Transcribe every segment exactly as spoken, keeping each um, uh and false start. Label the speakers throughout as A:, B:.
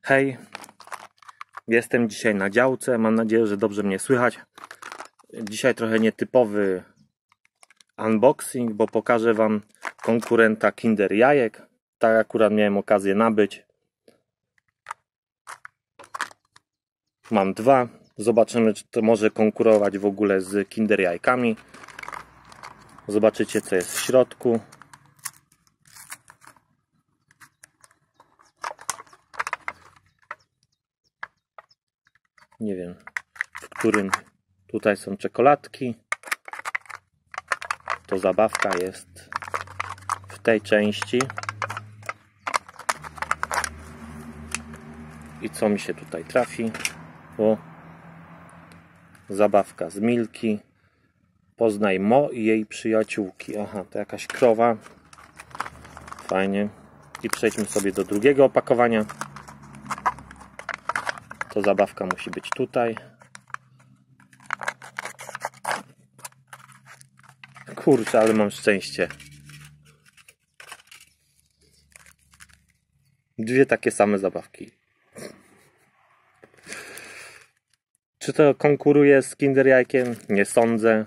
A: Hej, jestem dzisiaj na działce, mam nadzieję, że dobrze mnie słychać. Dzisiaj trochę nietypowy unboxing, bo pokażę Wam konkurenta Kinder Jajek. Tak akurat miałem okazję nabyć. Mam dwa, zobaczymy, czy to może konkurować w ogóle z Kinder Jajkami. Zobaczycie, co jest w środku. Nie wiem, w którym. Tutaj są czekoladki. To zabawka jest w tej części. I co mi się tutaj trafi? O, zabawka z Milki. Poznaj Mo i jej przyjaciółki. Aha, to jakaś krowa. Fajnie. I przejdźmy sobie do drugiego opakowania. To zabawka musi być tutaj. Kurczę, ale mam szczęście. Dwie takie same zabawki. Czy to konkuruje z Kinder Jajkiem? Nie sądzę.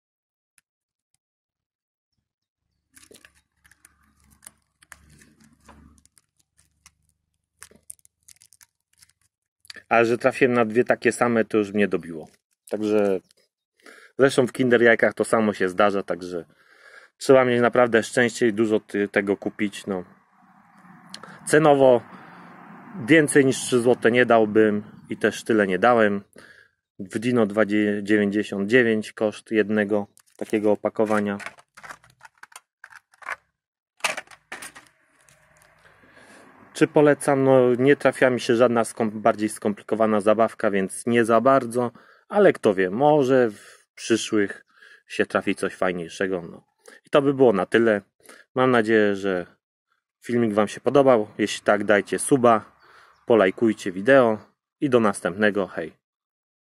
A: Ale że trafiłem na dwie takie same, to już mnie dobiło. Także zresztą w Kinder Jajkach to samo się zdarza, także trzeba mieć naprawdę szczęście i dużo tego kupić. No. Cenowo więcej niż trzy złote nie dałbym i też tyle nie dałem. W Dino dwa dziewięćdziesiąt dziewięć koszt jednego takiego opakowania. Czy polecam? No nie trafia mi się żadna skom bardziej skomplikowana zabawka, więc nie za bardzo, ale kto wie, może w przyszłych się trafi coś fajniejszego. No. I to by było na tyle. Mam nadzieję, że filmik Wam się podobał. Jeśli tak, dajcie suba, polajkujcie wideo i do następnego. Hej!